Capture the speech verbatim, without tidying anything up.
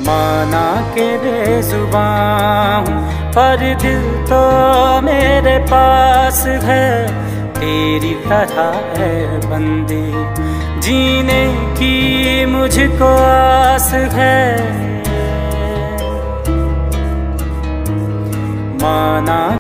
माना के बेजुबान हूँ पर दिल तो मेरे पास है, तेरी तरह है बंदी जीने की मुझको आस है। माना